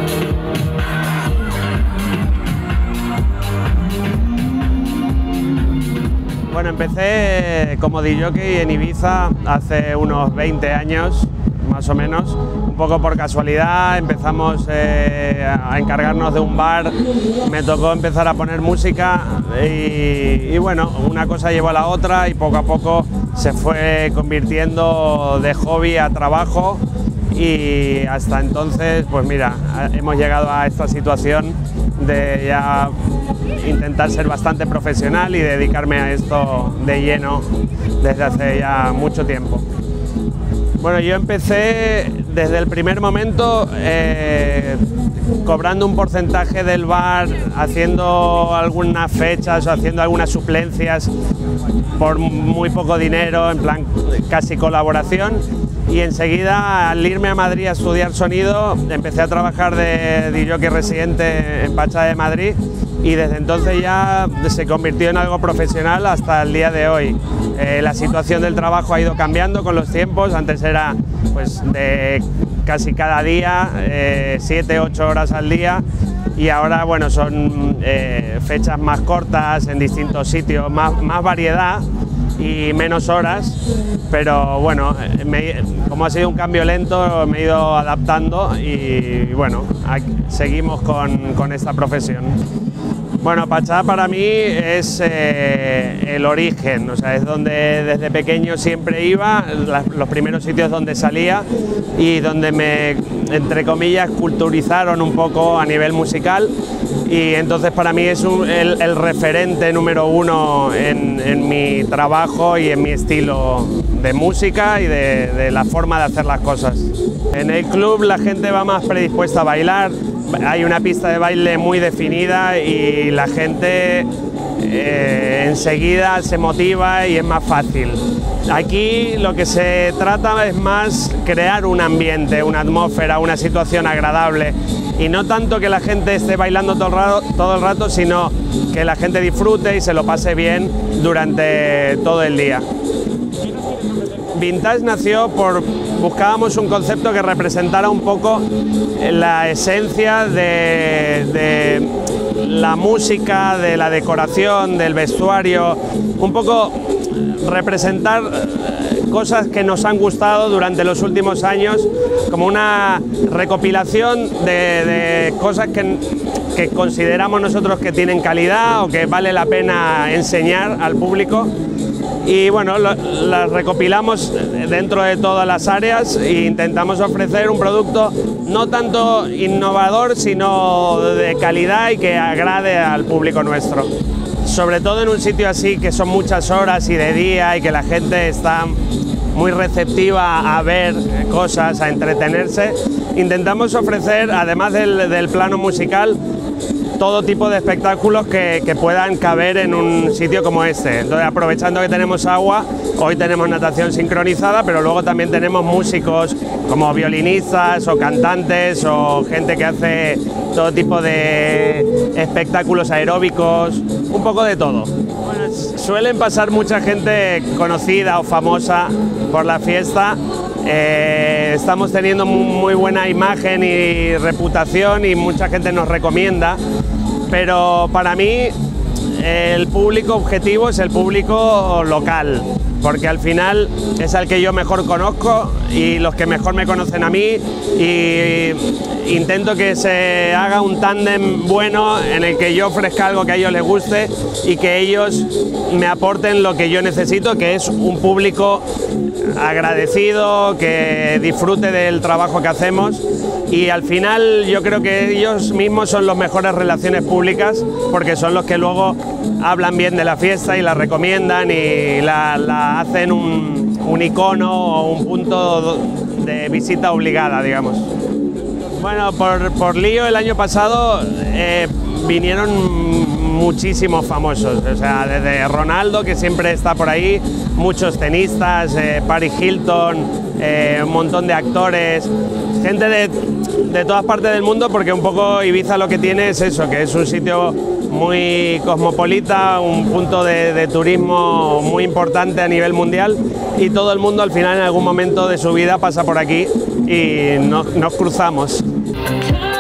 Bueno, empecé como DJ en Ibiza hace unos 20 años, más o menos, un poco por casualidad. Empezamos a encargarnos de un bar, me tocó empezar a poner música y bueno, una cosa llevó a la otra y poco a poco se fue convirtiendo de hobby a trabajo y hasta entonces, pues mira, hemos llegado a esta situación de ya intentar ser bastante profesional y dedicarme a esto de lleno desde hace ya mucho tiempo. Bueno, yo empecé desde el primer momento cobrando un porcentaje del bar, haciendo algunas fechas o haciendo algunas suplencias por muy poco dinero, en plan casi colaboración. Y enseguida, al irme a Madrid a estudiar sonido, empecé a trabajar de DJ residente en Pacha de Madrid y desde entonces ya se convirtió en algo profesional hasta el día de hoy. La situación del trabajo ha ido cambiando con los tiempos, antes era pues de casi cada día, 7-8 horas al día y ahora bueno, son fechas más cortas en distintos sitios, más variedad y menos horas, pero bueno, como ha sido un cambio lento me he ido adaptando y bueno, seguimos con esta profesión. Bueno, Pachá para mí es el origen, o sea, es donde desde pequeño siempre iba, los primeros sitios donde salía y donde me, entre comillas, culturizaron un poco a nivel musical y entonces para mí es el referente número uno en mi trabajo y en mi estilo de música y de la forma de hacer las cosas. En el club la gente va más predispuesta a bailar. Hay una pista de baile muy definida y la gente enseguida se motiva y es más fácil. Aquí lo que se trata es más crear un ambiente, una atmósfera, una situación agradable y no tanto que la gente esté bailando todo el rato, sino que la gente disfrute y se lo pase bien durante todo el día. Vintage nació buscábamos un concepto que representara un poco la esencia de la música, de la decoración, del vestuario, un poco representar cosas que nos han gustado durante los últimos años, como una recopilación de cosas que consideramos nosotros que tienen calidad o que vale la pena enseñar al público. Y bueno, las recopilamos dentro de todas las áreas e intentamos ofrecer un producto no tanto innovador, sino de calidad y que agrade al público nuestro. Sobre todo en un sitio así que son muchas horas y de día y que la gente está muy receptiva a ver cosas, a entretenerse, intentamos ofrecer, además del plano musical, todo tipo de espectáculos que puedan caber en un sitio como este. Entonces, aprovechando que tenemos agua, hoy tenemos natación sincronizada, pero luego también tenemos músicos como violinistas o cantantes o gente que hace todo tipo de espectáculos aeróbicos, un poco de todo. Bueno, suelen pasar mucha gente conocida o famosa por la fiesta. Estamos teniendo muy buena imagen y reputación y mucha gente nos recomienda, pero para mí el público objetivo es el público local, porque al final es al que yo mejor conozco y los que mejor me conocen a mí, y intento que se haga un tándem bueno en el que yo ofrezca algo que a ellos les guste y que ellos me aporten lo que yo necesito, que es un público agradecido, que disfrute del trabajo que hacemos, y al final yo creo que ellos mismos son los mejores relaciones públicas, porque son los que luego hablan bien de la fiesta y la recomiendan y la hacen un icono o un punto de visita obligada, digamos. Bueno, por lío el año pasado vinieron muchísimos famosos, o sea, desde Ronaldo, que siempre está por ahí, muchos tenistas, Paris Hilton, un montón de actores, gente de todas partes del mundo, porque un poco Ibiza lo que tiene es eso, que es un sitio muy cosmopolita, un punto de turismo muy importante a nivel mundial, y todo el mundo al final en algún momento de su vida pasa por aquí y nos cruzamos.